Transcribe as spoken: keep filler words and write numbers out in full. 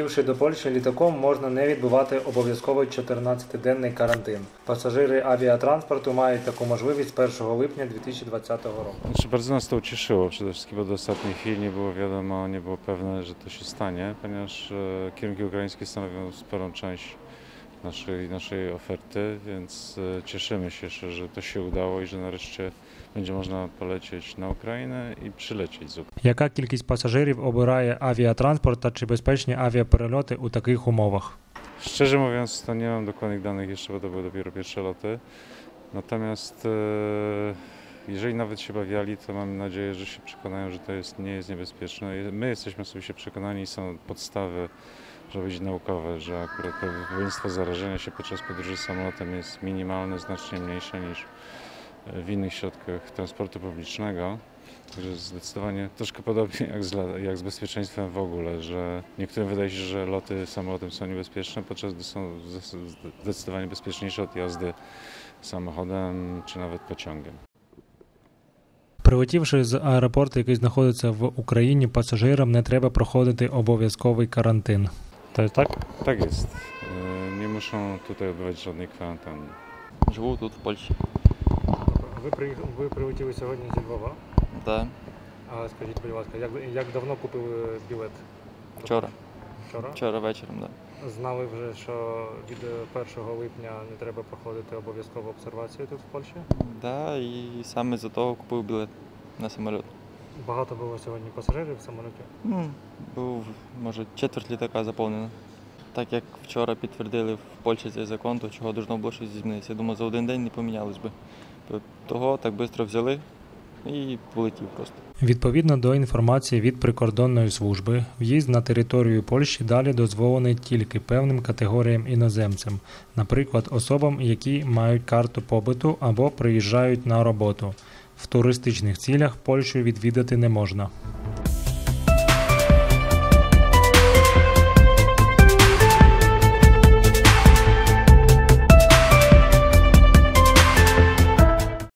Прилетівши до Польщі літаком, можна не відбувати обов'язковий чотирнадцятиденний карантин. Пасажири авіатранспорту мають taką możliwość z pierwszego lipnia dwa tysiące dwudziestego roku. Znaczy, bardzo nas to ucieszyło przede wszystkim, bo do ostatniej chwili nie było wiadomo, nie było pewne, że to się stanie, ponieważ e, kierunki ukraińskie stanowią sporą część naszej, naszej oferty, więc e, cieszymy się, że to się udało i że nareszcie będzie można polecieć na Ukrainę i przylecieć z Ukrainy. Яка кількість пасажирів обирає авіатранспорт та чи безпечні авіаперельоти у таких умовах? Szczerze mówiąc, to nie mam dokładnych danych jeszcze, bo to były dopiero pierwsze loty. Natomiast e, jeżeli nawet się bawiali, to mam nadzieję, że się przekonają, że to jest, nie jest niebezpieczne. My jesteśmy osobiście przekonani, są podstawy, żeby być naukowe, że akurat prawdopodobieństwo zarażenia się podczas podróży samolotem jest minimalne, znacznie mniejsze niż w innych środkach transportu publicznego. Także zdecydowanie troszkę podobnie jak z, jak z bezpieczeństwem w ogóle, że niektórym wydaje się, że loty samolotem są niebezpieczne, podczas gdy są zdecydowanie bezpieczniejsze od jazdy samochodem czy nawet pociągiem. Прилетівши з аеропорту, який знаходиться в Україні, пасажирам не треба проходити обов'язковий карантин. To jest tak? Tak jest. Nie muszą tutaj odbywać żadnej kwarantanny. Живу тут, в Польщі. Ви, приїхали, ви прилетіли сьогодні зі Львова. Так, А скажіть, будь ласка, як, як давно купили білет? вчора. Вчора? Вчора вечором, так. Знали вже, що від першого липня не треба проходити обов'язкову обсервацію тут в Польщі? Да, і саме за того купив білет на самоліт. Багато було сьогодні пасажирів в самоліті? Ну, був, може, четверть літака заповнена. Так як вчора підтвердили в Польщі цей закон, то чого должно було щось змінитися. Я думаю, за один день не помінялось би. Того так швидко взяли і полетів просто. Відповідно до інформації від прикордонної служби, в'їзд на територію Польщі далі дозволений тільки певним категоріям іноземцям, наприклад, особам, які мають карту побиту або приїжджають на роботу. В туристичних цілях Польщу відвідати не можна.